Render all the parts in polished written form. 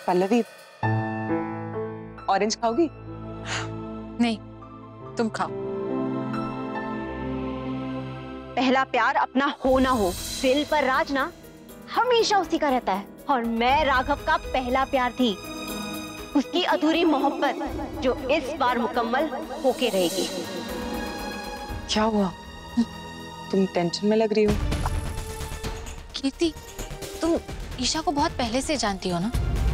Pallavi, orange खाओगी? नहीं, तुम खाओ। पहला प्यार अपना हो ना हो, दिल पर राज ना हमेशा उसी का रहता है। और मैं राघव का पहला प्यार थी, उसकी अधूरी मोहब्बत जो इस बार मुकम्मल होके रहेगी। क्या हुआ? तुम टेंशन में लग रही हो। कीर्ति, तुम ईशा को बहुत पहले से जानती हो ना?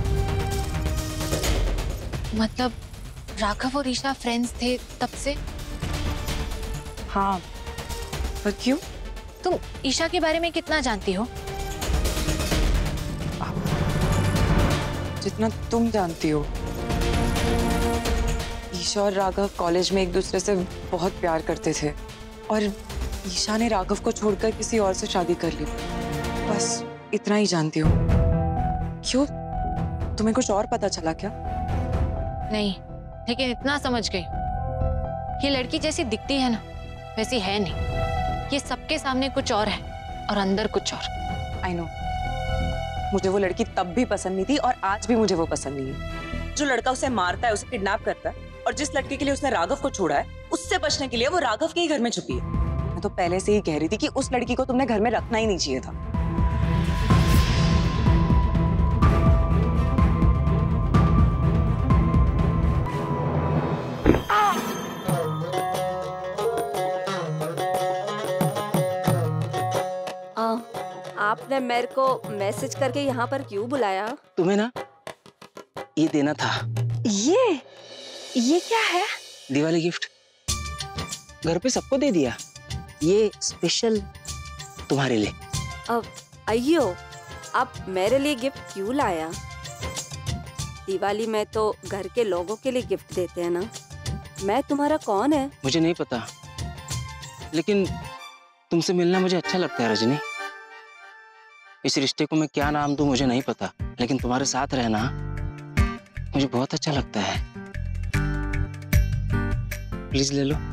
मतलब राघव और ईशा फ्रेंड्स थे तब से? हाँ, पर क्यों? तुम ईशा के बारे में कितना जानती हो? जितना तुम जानती हो। ईशा और राघव कॉलेज में एक दूसरे से बहुत प्यार करते थे और ईशा ने राघव को छोड़कर किसी और से शादी कर ली। बस इतना ही जानती हो। क्यों, तुम्हें कुछ और पता चला क्या? नहीं, लेकिन इतना समझ गई, ये लड़की जैसी दिखती है ना वैसी है नहीं। ये सबके सामने कुछ और है और अंदर कुछ और। आई नो, मुझे वो लड़की तब भी पसंद नहीं थी और आज भी मुझे वो पसंद नहीं है। जो लड़का उसे मारता है, उसे किडनैप करता है और जिस लड़के के लिए उसने राघव को छोड़ा है, उससे बचने के लिए वो राघव के ही घर में छुपी है। मैं तो पहले से ही कह रही थी कि उस लड़की को तुमने घर में रखना ही नहीं चाहिए था। आपने मेरे को मैसेज करके यहाँ पर क्यों बुलाया? तुम्हें ना ये देना था। ये क्या है? दिवाली गिफ्ट। घर पे सबको दे दिया, ये स्पेशल तुम्हारे लिए। अब अयो, आप मेरे लिए गिफ्ट क्यों लाया? दिवाली में तो घर के लोगों के लिए गिफ्ट देते हैं ना। मैं तुम्हारा कौन है? मुझे नहीं पता, लेकिन तुमसे मिलना मुझे अच्छा लगता है रजनी। इस रिश्ते को मैं क्या नाम दूं मुझे नहीं पता, लेकिन तुम्हारे साथ रहना मुझे बहुत अच्छा लगता है। प्लीज ले लो।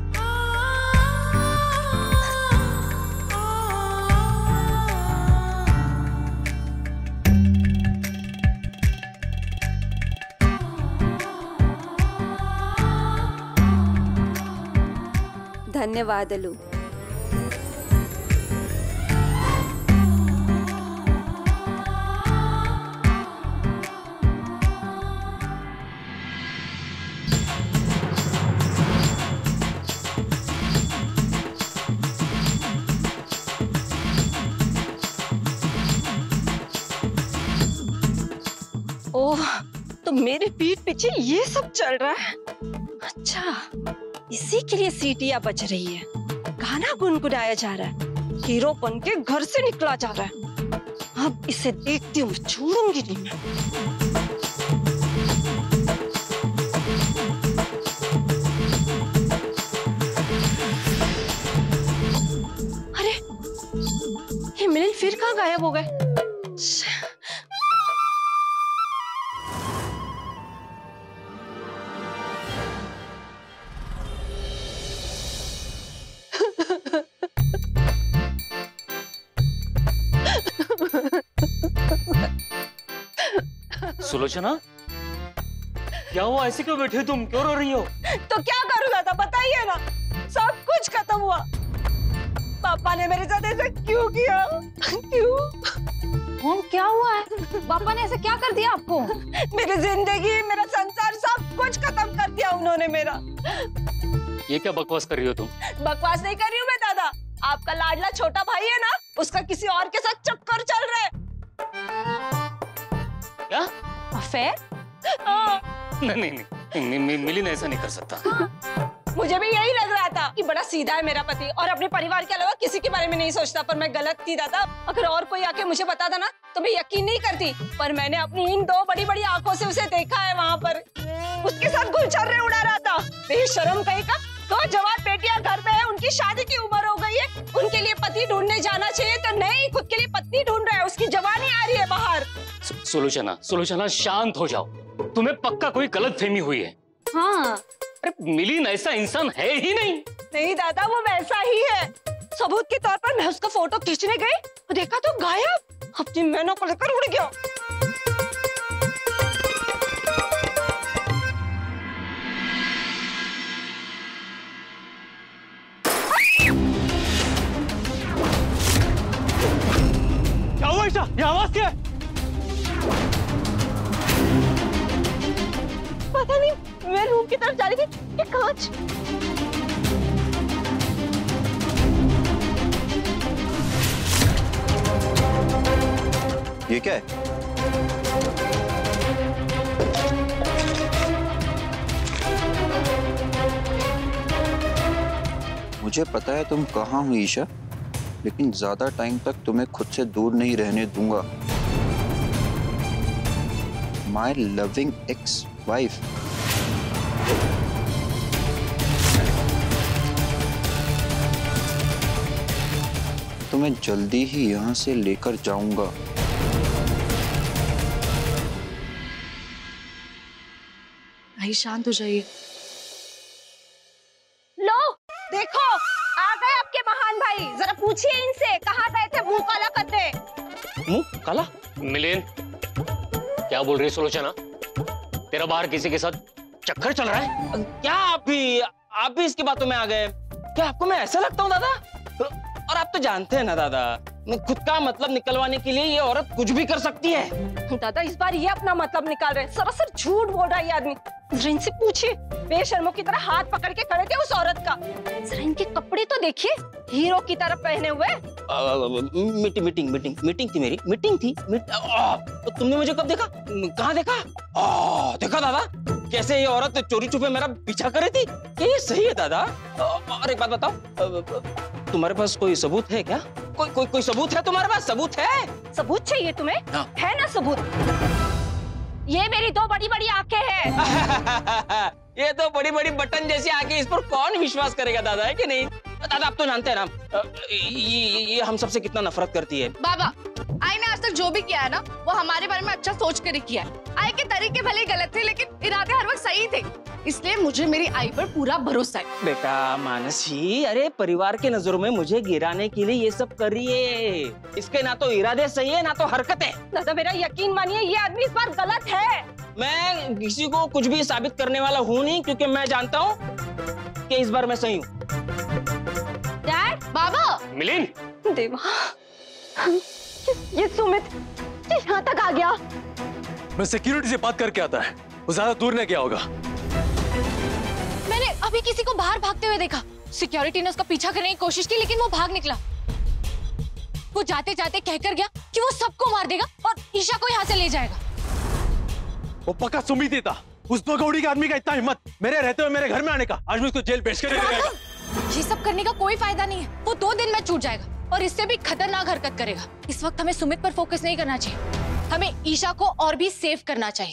धन्यवाद अलू। ओह, तो मेरे पीठ पीछे ये सब चल रहा है। अच्छा, इसी के लिए सीटियां बज रही है। गाना गुनगुनाया जा रहा है, हीरो बन के घर से निकला जा रहा है। अब इसे देखती हूँ, छोड़ूंगी नहीं मैं। अरे, ये मिलन फिर कहाँ गायब हो गए? सुलोचना, क्या हुआ? ऐसे क्यों बैठे हो तुम? क्यों रो रही हो? तो क्या करूँ दादा, बताइए ना। सब कुछ खत्म हुआ। पापा ने मेरे साथ ऐसा क्यों किया? क्यों? क्या हुआ है? पापा ने ऐसा क्या कर दिया आपको? मेरी जिंदगी, मेरा संसार, सब कुछ खत्म कर दिया उन्होंने मेरा। ये क्या बकवास कर रही हो तुम? बकवास नहीं कर रही हूँ मैं दादा। आपका लाडला छोटा भाई है ना, उसका किसी और के साथ चक्कर चल रहा है। क्या? अफेयर? नहीं, मिलिन ऐसा नहीं कर सकता। मुझे भी यही लग रहा था कि बड़ा सीधा है मेरा पति और अपने परिवार के अलावा किसी के बारे में नहीं सोचता, पर मैं गलत थी दादा। अगर और कोई आके मुझे बताता ना तो मैं यकीन नहीं करती, पर मैंने अपनी इन दो बड़ी बड़ी आंखों से उसे देखा है वहाँ पर। उसके साथ गुलछर्रे उड़ा रहा था। बेशर्म कहीं का। दो जवान बेटियां घर में है, उनकी शादी की उम्र हो गई है, उनके लिए पति ढूंढने जाना चाहिए तो नहीं, खुद के लिए पत्नी ढूंढ रहा है। उसकी जवानी आ रही है बाहर। सुलोचना शांत हो जाओ। तुम्हें पक्का कोई गलतफहमी हुई है। हाँ, अरे मिलिन ऐसा इंसान है ही नहीं। नहीं दादा, वो वैसा ही है। सबूत के तौर पर मैं उसका फोटो खींचने गई, देखा तो गायब, अपनी मैनों को लेकर उड़ गया। ईशा, ये आवाज क्या है? पता नहीं, मैं रूम की तरफ जा रही थी, ये कांच। ये क्या है? मुझे पता है तुम कहाँ हो ईशा, लेकिन ज्यादा टाइम तक तुम्हें खुद से दूर नहीं रहने दूंगा। My loving ex wife. तुम्हें जल्दी ही यहाँ से लेकर जाऊंगा। भाई शांत हो जाइए। लो देखो, आ गए आपके महान भाई। जरा पूछिए इनसे, कहाँ गए थे मुंह काला करते। मुंह काला? मिलिन, क्या बोल रही है सुलोचना? तेरा बाहर किसी के साथ चक्कर चल रहा है? क्या आप भी इसकी बातों में आ गए? क्या आपको मैं ऐसा लगता हूँ दादा? और आप तो जानते हैं ना दादा, खुद का मतलब निकलवाने के लिए ये औरत कुछ भी कर सकती है। दादा इस बार ये अपना मतलब निकाल रहे हैं, सरासर झूठ बोल रहा है ये आदमी। जरा इनसे पूछिए, बेशर्मों की तरह हाथ पकड़ के खड़े थे उस औरत का। जरा इनके कपड़े तो देखिए, हीरो की तरह पहने हुए। मीटिंग थी मेरी, मीटिंग थी। तो तुमने मुझे कब देखा? कहाँ देखा? देखा दादा, कैसे ये औरत चोरी छुपे मेरा पीछा कर रही थी। क्या ये सही है दादा? और एक बात बताओ, तुम्हारे पास कोई सबूत है क्या? कोई सबूत है तुम्हारे पास? सबूत है? सबूत चाहिए तुम्हें? हाँ। है ना सबूत? ये मेरी दो बड़ी बड़ी आंखें हैं। ये तो बड़ी बड़ी बटन जैसी आंखें, इस पर कौन विश्वास करेगा दादा, है कि नहीं? दादा आप तो जानते हैं ना, ये हम सबसे कितना नफरत करती है। बाबा, आई ने आज तक जो भी किया है ना, वो हमारे बारे में अच्छा सोच कर ही किया है। आई के तरीके भले गलत थे, लेकिन इरादे हर वक्त सही थे। इसलिए मुझे मेरी आई पर पूरा भरोसा है। बेटा मानसी, अरे परिवार के नजरों में मुझे गिराने के लिए ये सब कर रही है। इसके ना तो इरादे सही है, ना तो हरकतें। दादा मेरा यकीन मानिए, ये आदमी इस बार गलत है। मैं किसी को कुछ भी साबित करने वाला हूँ नहीं, क्योंकि मैं जानता हूँ कि इस बार मैं सही हूँ। डैड, बाबा, मिलिन, देवा, ये सुमित यहाँ तक आ गया। मैं सिक्योरिटी से बात करके आता है, वो ज्यादा दूर नहीं गया होगा। मैंने अभी किसी को बाहर भागते हुए देखा। सिक्योरिटी ने उसका पीछा करने की कोशिश की, लेकिन वो भाग निकला। वो जाते जाते कहकर गया कि वो सबको मार देगा और ईशा को यहाँ से ले जाएगा। वो पक्का सुमित ही था। उस दो गौड़ी के आदमी का इतना हिम्मत मेरे रहते हुए मेरे घर में आने का। आज मैं उसको जेल भेज कर देगा। ये सब करने का कोई फायदा नहीं है। वो 2 दिन में छूट जाएगा और इससे भी खतरनाक हरकत करेगा। इस वक्त हमें सुमित पर फोकस नहीं करना चाहिए, हमें ईशा को और भी सेव करना चाहिए।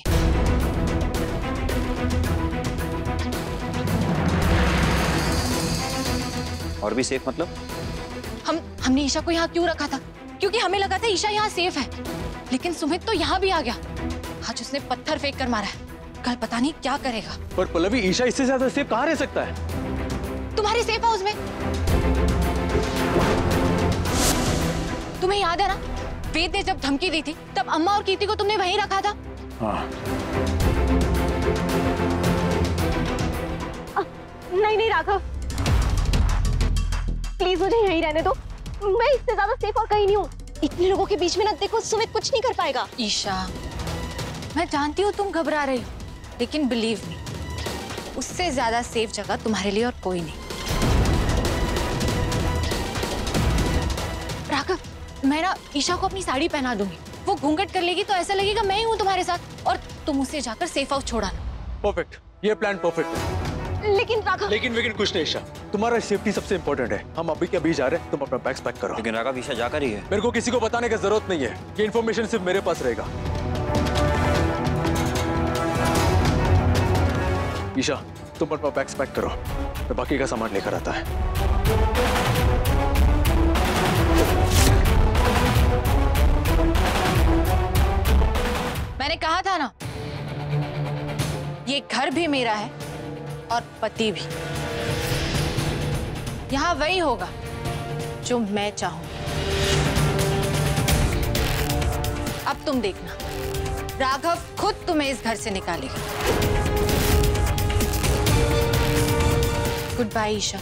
और भी सेफ मतलब? हमने ईशा को यहाँ क्यों रखा था? क्योंकि हमें लगा था ईशा यहाँ सेफ है, लेकिन सुमित तो यहाँ भी आ गया। आज उसने पत्थर फेंक कर मारा है, कल पता नहीं क्या करेगा। पर पल्लवी, ईशा इससे ज्यादा सेफ कहाँ रह सकता है? तुम्हारे सेफ हाउस में। तुम्हें याद है ना, वेद ने जब धमकी दी थी तब अम्मा और कीर्ति को तुमने वहीं रखा था। हाँ। नहीं राघव, प्लीज मुझे यहीं रहने दो। मैं इससे ज्यादा सेफ और कहीं नहीं हूँ। इतने लोगों के बीच में ना, देखो सुमित कुछ नहीं कर पाएगा। ईशा, मैं जानती हूँ तुम घबरा रही हो, लेकिन बिलीव मी, उससे ज्यादा सेफ जगह तुम्हारे लिए और कोई नहीं। राघव, मैं ना ईशा को अपनी साड़ी पहना दूंगी। वो घूंघट कर लेगी तो ऐसा लगेगा मैं ही हूँ तुम्हारे साथ, और तुम उसे जाकर सेफ हाउस छोड़ाना। परफेक्ट, ये प्लान परफेक्ट है। लेकिन राघव, लेकिन कुछ नहीं ईशा, तुम्हारा सेफ्टी सबसे इंपॉर्टेंट है। हम अभी के अभी जा रहे हैं, तुम अपना बैग्स पैक करो। लेकिन राघव, ईशा जाकर ही है। मेरे को किसी को बताने की जरूरत नहीं है, ये इन्फॉर्मेशन सिर्फ मेरे पास रहेगा। ईशा, तुम अपना बैग्स पैक करो, मैं बाकी का सामान लेकर आता है। मैंने कहा था ना, ये घर भी मेरा है और पति भी। यहाँ वही होगा जो मैं चाहूं। अब तुम देखना, राघव खुद तुम्हें इस घर से निकालेगा। Good bye Isha.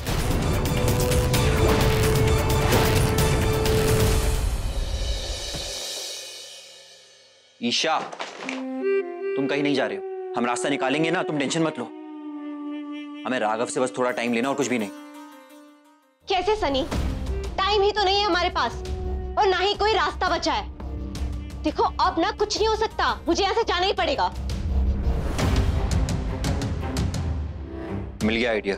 ईशा, तुम कहीं नहीं जा रहे हो, हम रास्ता निकालेंगे ना, तुम टेंशन मत लो। हमें राघव से बस थोड़ा टाइम लेना और कुछ भी नहीं। कैसे सनी? टाइम ही तो नहीं है हमारे पास और ना ही कोई रास्ता बचा है। देखो अब ना कुछ नहीं हो सकता, मुझे यहाँ से जाना ही पड़ेगा। मिल गया आइडिया।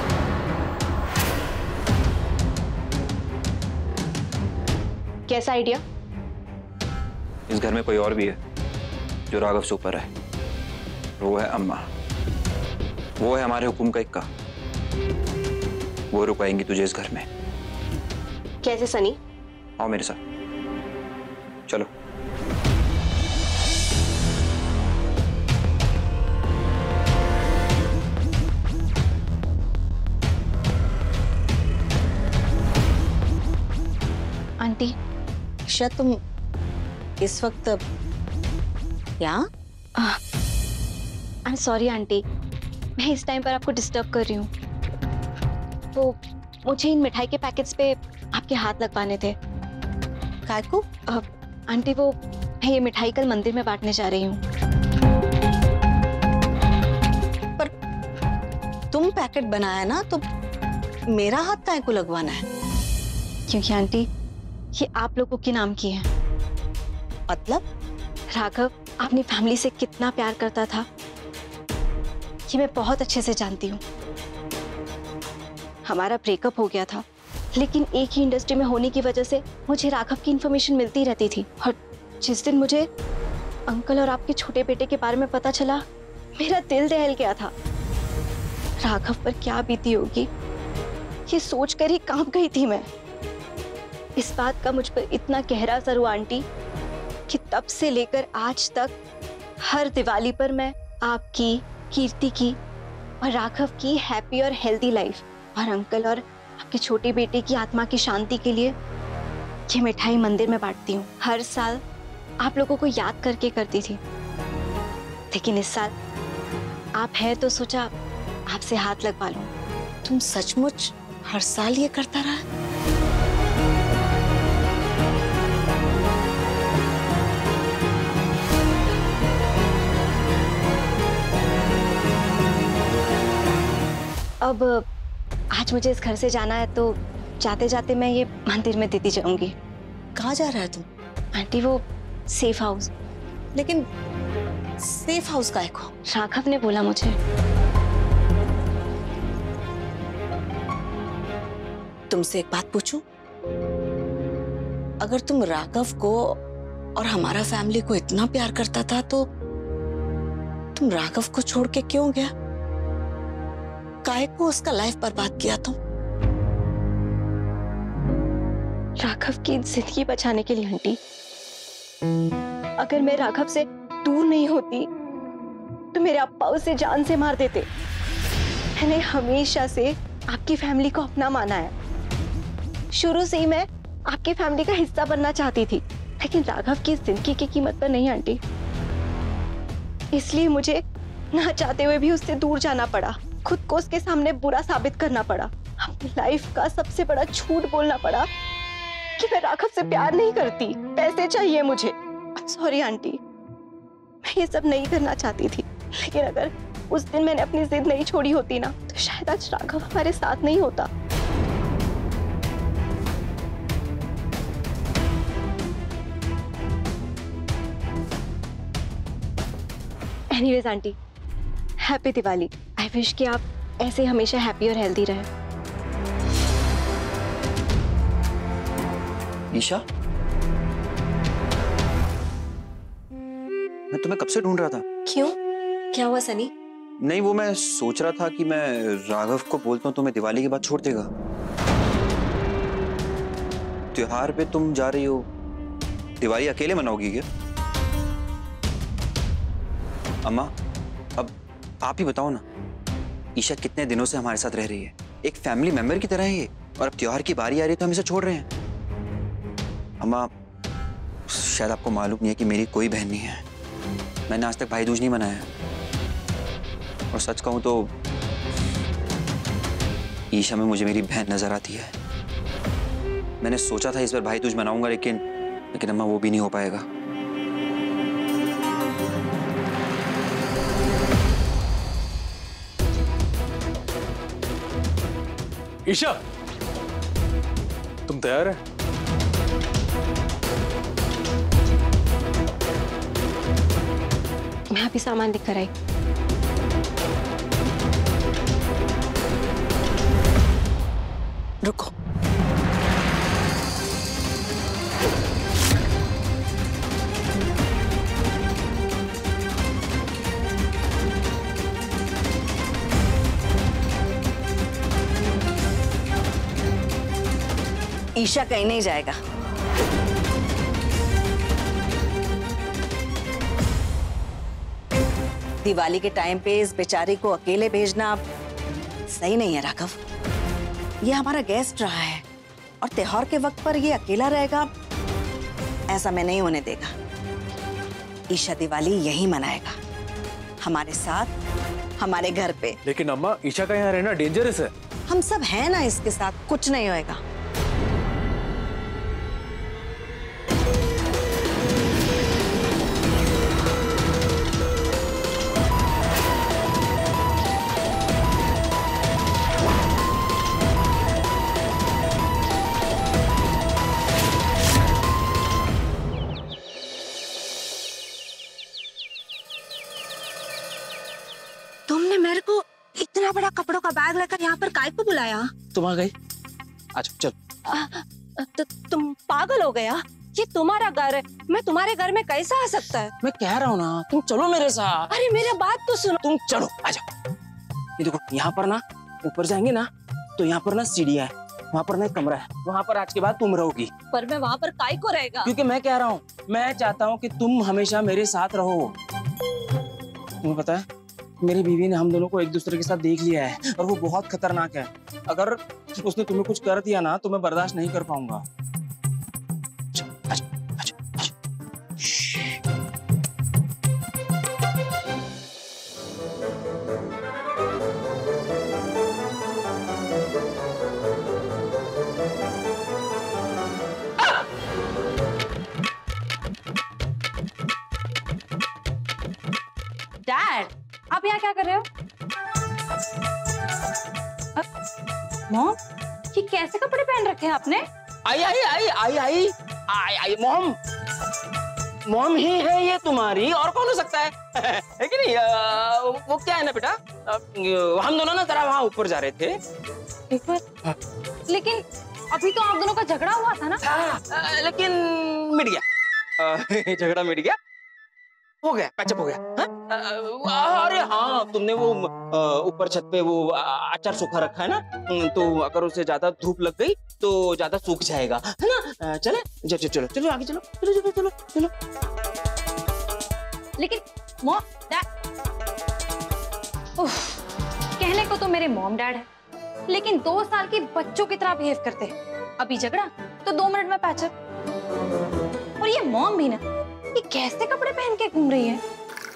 कैसा आइडिया? इस घर में कोई और भी है जो राघव से ऊपर है, वो है अम्मा। वो है हमारे हुकुम का इक्का। वो रुकाएंगी तुझे इस घर में। कैसे सनी? आओ मेरे साथ, चलो। आंटी, ईशा तुम इस वक्त यहाँ? आई एम सॉरी आंटी, मैं इस टाइम पर आपको डिस्टर्ब कर रही हूँ। तो मुझे इन मिठाई के पैकेट्स पे आपके हाथ लगवाने थे। काय को? आंटी वो मैं ये मिठाई कल मंदिर में बांटने जा रही हूँ। पर तुम पैकेट बनाया ना, तो मेरा हाथ काय को लगवाना है? क्योंकि आंटी ये आप लोगों के नाम की है। मतलब? राघव अपनी फैमिली से कितना प्यार करता था ये मैं बहुत अच्छे से जानती हूँ। हमारा ब्रेकअप हो गया था, लेकिन एक ही इंडस्ट्री में होने की वजह से मुझे राघव की इंफॉर्मेशन मिलती रहती थी। और जिस दिन मुझे अंकल और आपके छोटे बेटे के बारे में पता चला, मेरा दिल दहल गया था। राघव पर क्या बीती होगी ये सोचकर ही कांप गई थी मैं। इस बात का मुझ पर इतना गहरा असर हुआ आंटी कि तब से लेकर आज तक हर दिवाली पर मैं आपकी, कीर्ति की और राघव की हैप्पी और हेल्दी लाइफ और अंकल और आपके छोटे बेटे की आत्मा की शांति के लिए ये मिठाई मंदिर में बांटती हूँ। हर साल आप लोगों को याद करके करती थी, लेकिन इस साल आप हैं तो सोचा आपसे हाथ लगवा लूं। तुम सचमुच हर साल ये करता रहा? अब आज मुझे इस घर से जाना है, तो जाते जाते मैं ये मंदिर में देती जाऊंगी। कहाँ जा रहा है तुम? आंटी वो सेफ हाउस। लेकिन सेफ हाउस काहे को? राघव ने बोला मुझे। तुमसे एक बात पूछूं? अगर तुम राघव को और हमारा फैमिली को इतना प्यार करता था, तो तुम राघव को छोड़ के क्यों गया? काहे को उसका लाइफ बर्बाद किया तुम? राघव की जिंदगी बचाने के लिए आंटी। अगर मैं राघव से दूर नहीं होती तो मेरे अप्पा उसे जान से मार देते। मैंने हमेशा से आपकी फैमिली को अपना माना है। शुरू से ही मैं आपकी फैमिली का हिस्सा बनना चाहती थी, लेकिन राघव की जिंदगी की कीमत पर नहीं आंटी। इसलिए मुझे ना चाहते हुए भी उससे दूर जाना पड़ा। खुद को उसके सामने बुरा साबित करना पड़ा। अपनी लाइफ का सबसे बड़ा झूठ बोलना पड़ा कि मैं राघव से प्यार नहीं करती, पैसे चाहिए मुझे। सॉरी आंटी, मैं ये सब नहीं करना चाहती थी, लेकिन अगर उस दिन मैंने अपनी जिद नहीं छोड़ी होती ना, तो शायद आज राघव हमारे साथ नहीं होता। Anyways aunty, happy Diwali. I wish कि आप ऐसे हमेशा हैप्पी और हेल्दी रहें। ईशा, मैं तुम्हें कब से ढूंढ रहा था। क्यों? क्या हुआ सनी? नहीं, वो मैं सोच रहा था कि मैं राघव को बोलता हूँ तुम्हें दिवाली के बाद छोड़ देगा। त्योहार पे तुम जा रही हो, दिवाली अकेले मनाओगी क्या? अम्मा, अब आप ही बताओ ना, ईशा कितने दिनों से हमारे साथ रह रही है, एक फैमिली मेंबर की तरह है ये, और अब त्योहार की बारी आ रही है तो हम इसे छोड़ रहे हैं। अम्मा, शायद आपको मालूम नहीं है कि मेरी कोई बहन नहीं है। मैंने आज तक भाई दूज नहीं मनाया, और सच कहूं तो ईशा में मुझे मेरी बहन नजर आती है। मैंने सोचा था इस बार भाई दूज मनाऊंगा, लेकिन अम्मा वो भी नहीं हो पाएगा। ईशा, तुम तैयार है? मैं अभी सामान लेकर आई। रुको, ईशा कहीं नहीं जाएगा। दिवाली के टाइम पे इस बेचारी को अकेले भेजना सही नहीं है राघव। ये हमारा गेस्ट रहा है और त्योहार के वक्त पर ये अकेला रहेगा, ऐसा मैं नहीं होने देगा। ईशा दिवाली यहीं मनाएगा, हमारे साथ, हमारे घर पे। लेकिन अम्मा, ईशा का यहाँ रहना डेंजरस है। हम सब हैं ना इसके साथ, कुछ नहीं होएगा। तुमने मेरे को इतना बड़ा कपड़ों का बैग लेकर यहाँ पर काय को बुलाया? तुम आ गई, अच्छा चल। तुम पागल हो गया? ये तुम्हारा घर है, मैं तुम्हारे घर में कैसा आ सकता है? मैं कह रहा हूँ ना, तुम चलो मेरे साथ। अरे मेरा बात तो सुनो। तुम चलो, आ जाओ। ये देखो, यहाँ पर ना ऊपर जाएंगे ना तो यहाँ पर ना सीढ़ियाँ है, वहाँ पर ना एक कमरा है, वहाँ पर आज के बाद तुम रहोगी। पर मैं वहाँ पर काय को रहेगा? क्योंकि मैं कह रहा हूँ, मैं चाहता हूँ कि तुम हमेशा मेरे साथ रहो। तुम्हें पता है, मेरी बीवी ने हम दोनों को एक दूसरे के साथ देख लिया है और वो बहुत खतरनाक है। अगर उसने तुम्हें कुछ कर दिया ना तो मैं बर्दाश्त नहीं कर पाऊंगा। डैड, आप यहाँ क्या कर रहे हो? मॉम, ये कैसे कपड़े पहन रखे हैं आपने? आई आई आई आई आई आई आई मॉम, मॉम ही है ये तुम्हारी, और कौन हो सकता है? है कि नहीं? वो क्या है ना बेटा, हम दोनों ना जरा वहाँ ऊपर जा रहे थे। ऊपर? लेकिन अभी तो आप दोनों का झगड़ा हुआ था ना? लेकिन मिट गया, झगड़ा मिट गया, हो गया, पैचअप हो गया। अरे हाँ, तुमने वो ऊपर छत पे वो अचार सूखा रखा है ना, तो अगर उसे ज्यादा धूप लग गई तो ज्यादा सूख जाएगा, है ना? चले, चलो चलो चलो आगे चलो, चलो चलो चलो चलो। लेकिन मॉम डैड, कहने को तो मेरे मॉम डैड है, लेकिन 2 साल की बच्चों की तरह बिहेव करते हैं। अभी झगड़ा तो 2 मिनट में पैचअप। और ये मॉम भी ना, ये कैसे कपड़े पहन के घूम रही है?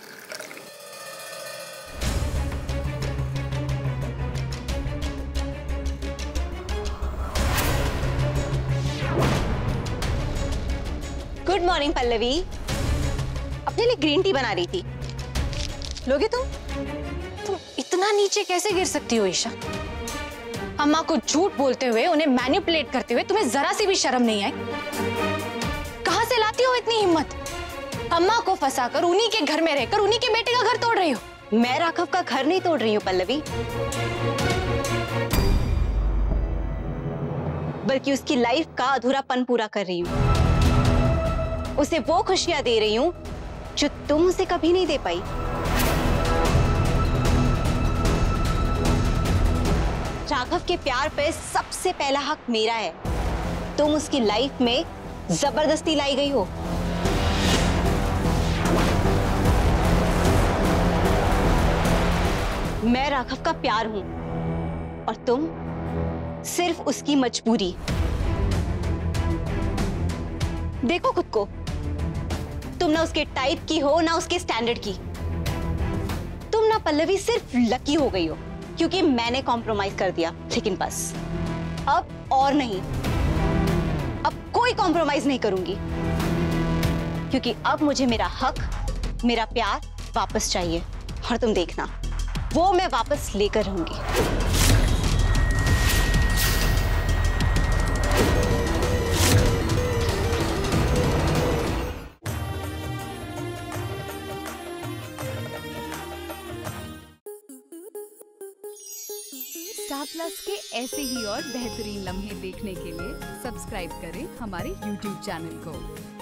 Good morning Pallavi. अपने लिए ग्रीन टी बना रही थी, लोगे तुम? तुम इतना नीचे कैसे गिर सकती हो ईशा? अम्मा को झूठ बोलते हुए, उन्हें मैनिपुलेट करते हुए तुम्हें जरा सी भी शर्म नहीं आई? कहां से लाती हो इतनी हिम्मत? अम्मा को फंसाकर उन्हीं के घर में रहकर उन्हीं के बेटे का घर तोड़ रही हो। मैं राघव का घर नहीं तोड़ रही हूँ पल्लवी, बल्कि उसकी लाइफ का अधूरापन पूरा कर रही हूँ। उसे वो खुशियां दे रही हूँ जो तुम उसे कभी नहीं दे पाई। राघव के प्यार पे सबसे पहला हक मेरा है। तुम उसकी लाइफ में जबरदस्ती लाई गई हो। मैं राघव का प्यार हूं और तुम सिर्फ उसकी मजबूरी। देखो खुद को, तुम ना उसके टाइप की हो ना उसके स्टैंडर्ड की। तुम ना पल्लवी सिर्फ लकी हो गई हो क्योंकि मैंने कॉम्प्रोमाइज कर दिया, लेकिन बस अब और नहीं, अब कोई कॉम्प्रोमाइज नहीं करूंगी क्योंकि अब मुझे मेरा हक, मेरा प्यार वापस चाहिए। और तुम देखना, वो मैं वापस लेकर रहूंगी। स्टार प्लस के ऐसे ही और बेहतरीन लम्हे देखने के लिए सब्सक्राइब करें हमारे YouTube चैनल को।